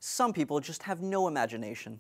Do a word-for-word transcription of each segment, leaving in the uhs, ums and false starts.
Some people just have no imagination.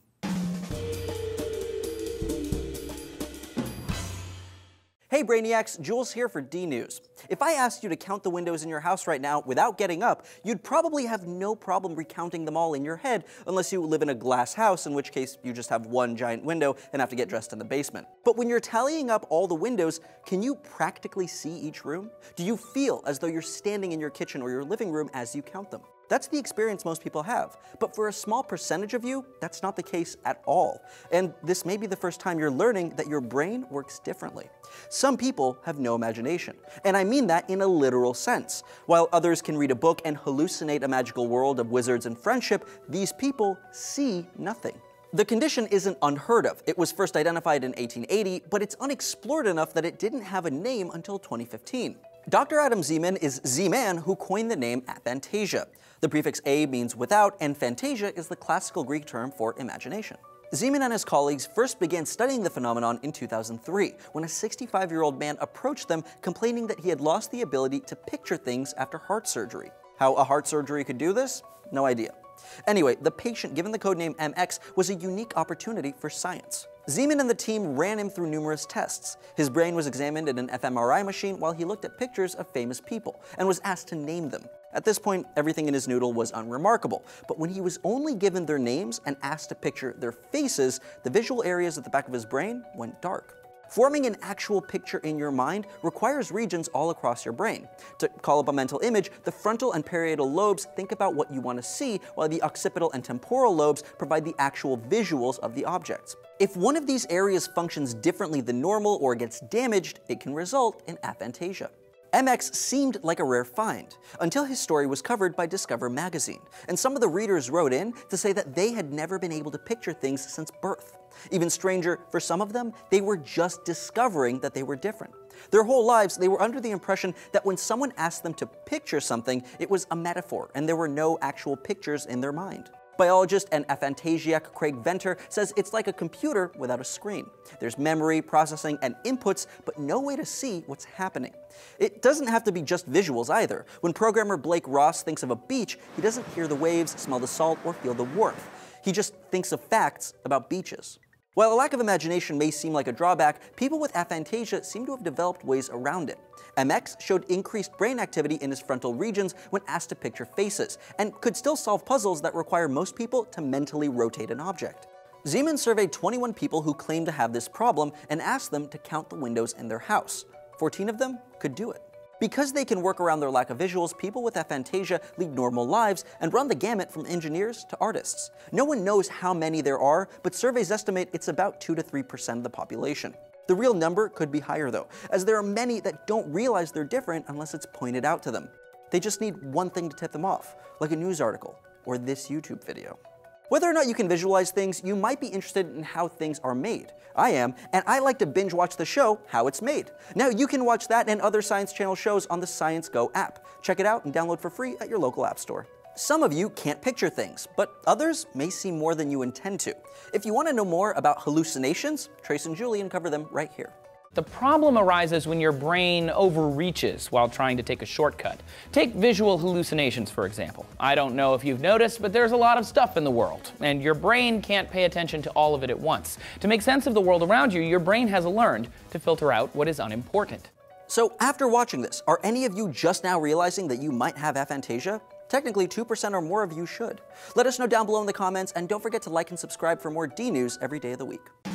Hey Brainiacs, Jules here for D News. If I asked you to count the windows in your house right now without getting up, you'd probably have no problem recounting them all in your head, unless you live in a glass house, in which case you just have one giant window and have to get dressed in the basement. But when you're tallying up all the windows, can you practically see each room? Do you feel as though you're standing in your kitchen or your living room as you count them? That's the experience most people have, but for a small percentage of you, that's not the case at all. And this may be the first time you're learning that your brain works differently. Some people have no imagination, and I mean that in a literal sense. While others can read a book and hallucinate a magical world of wizards and friendship, these people see nothing. The condition isn't unheard of. It was first identified in eighteen eighty, but it's unexplored enough that it didn't have a name until twenty fifteen. Doctor Adam Zeman is Z-Man who coined the name Aphantasia. The prefix a means without, and phantasia is the classical Greek term for imagination. Zeman and his colleagues first began studying the phenomenon in two thousand three, when a sixty-five-year-old man approached them complaining that he had lost the ability to picture things after heart surgery. How a heart surgery could do this? No idea. Anyway, the patient, given the codename M X, was a unique opportunity for science. Zeman and the team ran him through numerous tests. His brain was examined in an f M R I machine while he looked at pictures of famous people, and was asked to name them. At this point, everything in his noodle was unremarkable, but when he was only given their names and asked to picture their faces, the visual areas at the back of his brain went dark. Forming an actual picture in your mind requires regions all across your brain. To call up a mental image, the frontal and parietal lobes think about what you want to see, while the occipital and temporal lobes provide the actual visuals of the objects. If one of these areas functions differently than normal or gets damaged, it can result in aphantasia. M X seemed like a rare find, until his story was covered by Discover magazine, and some of the readers wrote in to say that they had never been able to picture things since birth. Even stranger, for some of them, they were just discovering that they were different. Their whole lives, they were under the impression that when someone asked them to picture something, it was a metaphor, and there were no actual pictures in their mind. Biologist and aphantasiac Craig Venter says it's like a computer without a screen. There's memory, processing, and inputs, but no way to see what's happening. It doesn't have to be just visuals either. When programmer Blake Ross thinks of a beach, he doesn't hear the waves, smell the salt, or feel the warmth. He just thinks of facts about beaches. While a lack of imagination may seem like a drawback, people with aphantasia seem to have developed ways around it. M X showed increased brain activity in his frontal regions when asked to picture faces, and could still solve puzzles that require most people to mentally rotate an object. Zeman surveyed twenty-one people who claimed to have this problem and asked them to count the windows in their house. fourteen of them could do it. Because they can work around their lack of visuals, people with aphantasia lead normal lives and run the gamut from engineers to artists. No one knows how many there are, but surveys estimate it's about two to three percent of the population. The real number could be higher though, as there are many that don't realize they're different unless it's pointed out to them. They just need one thing to tip them off, like a news article or this YouTube video. Whether or not you can visualize things, you might be interested in how things are made. I am, and I like to binge watch the show How It's Made. Now you can watch that and other Science Channel shows on the Science Go app. Check it out and download for free at your local app store. Some of you can't picture things, but others may see more than you intend to. If you want to know more about hallucinations, Trace and Julian cover them right here. The problem arises when your brain overreaches while trying to take a shortcut. Take visual hallucinations, for example. I don't know if you've noticed, but there's a lot of stuff in the world, and your brain can't pay attention to all of it at once. To make sense of the world around you, your brain has learned to filter out what is unimportant. So after watching this, are any of you just now realizing that you might have aphantasia? Technically, two percent or more of you should. Let us know down below in the comments, and don't forget to like and subscribe for more D News every day of the week.